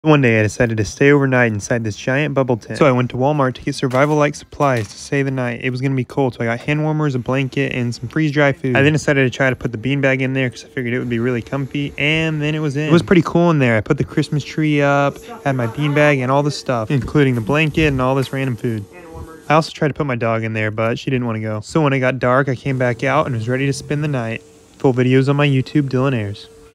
One day I decided to stay overnight inside this giant bubble tent. So I went to Walmart to get survival-like supplies to stay the night. It was going to be cold, so I got hand warmers, a blanket, and some freeze-dry food. I then decided to try to put the beanbag in there because I figured it would be really comfy, and then it was in. It was pretty cool in there. I put the Christmas tree up, had my beanbag, and all the stuff, including the blanket and all this random food. I also tried to put my dog in there, but she didn't want to go. So when it got dark, I came back out and was ready to spend the night. Full videos on my YouTube, Dylan Ayers.